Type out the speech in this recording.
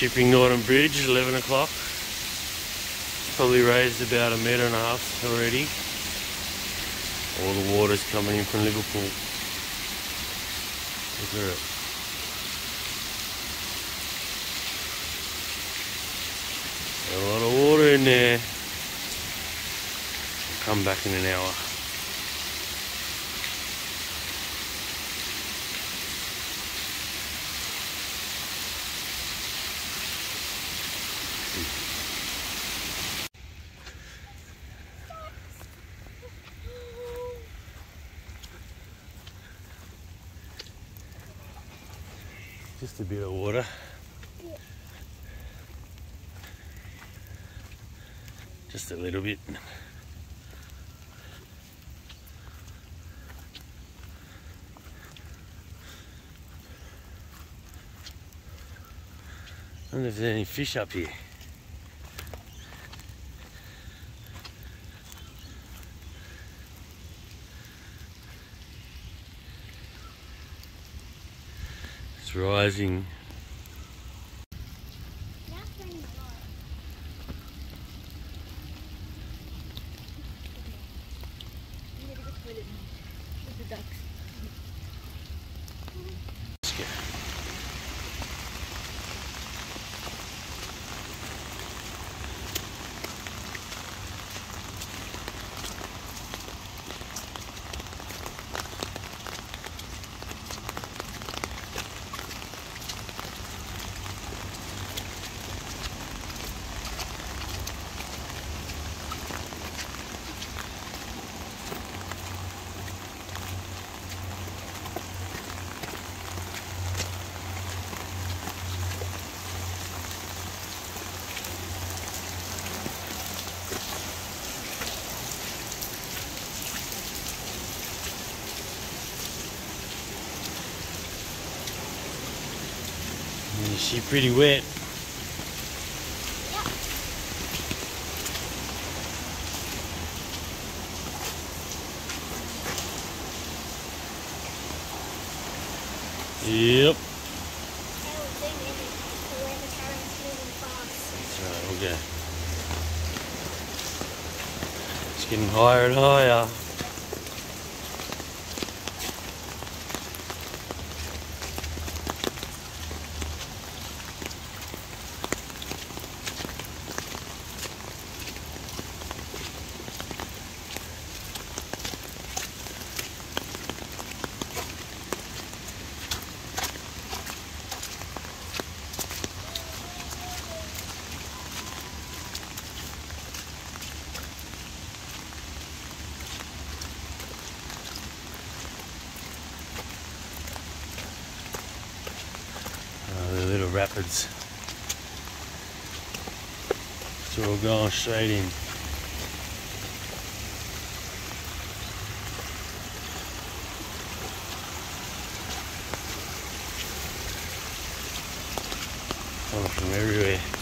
Shipping Norton Bridge, 11 o'clock. Probably raised about 1.5 meters already. All the water's coming in from Liverpool. Look at it. A lot of water in there. I'll come back in an hour. Just a bit of water. Yeah. Just a little bit. I wonder if there's any fish up here. It's rising. Let's go. Is she pretty wet? Yep. That's right, okay. It's getting higher and higher. The little rapids. So we're going straight in. Coming from everywhere.